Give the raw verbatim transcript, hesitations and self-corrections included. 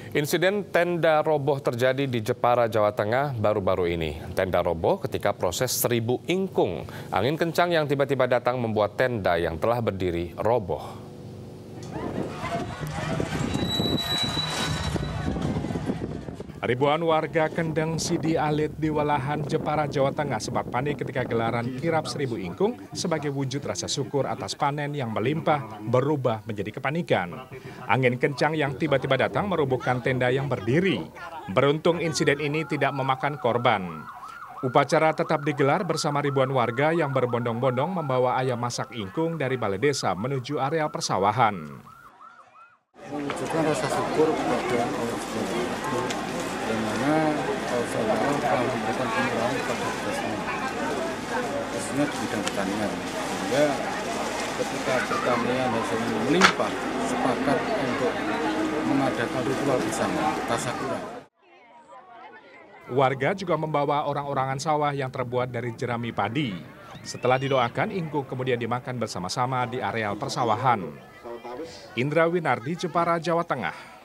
Insiden tenda roboh terjadi di Jepara, Jawa Tengah baru-baru ini. Tenda roboh ketika proses seribu ingkung. Angin kencang yang tiba-tiba datang membuat tenda yang telah berdiri roboh. Ribuan warga Kendeng Sidi Alit di Walahan, Jepara, Jawa Tengah sempat panik ketika gelaran kirap seribu ingkung sebagai wujud rasa syukur atas panen yang melimpah berubah menjadi kepanikan. Angin kencang yang tiba-tiba datang merobohkan tenda yang berdiri. Beruntung insiden ini tidak memakan korban. Upacara tetap digelar bersama ribuan warga yang berbondong-bondong membawa ayam masak ingkung dari balai desa menuju areal persawahan. Menunjukkan rasa syukur kepada Allah Subhanahu wa Ta'ala, di mana Allah telah memberikan kemurahan kepada kita semua, khususnya di bidang pertanian, sehingga ketika pertanian hasilnya melimpah, sepakat untuk mengadakan ritual bersama tasyakuran. Warga juga membawa orang-orangan sawah yang terbuat dari jerami padi. Setelah didoakan, ingkung kemudian dimakan bersama-sama di areal persawahan. Indra Winardi, Jepara, Jawa Tengah.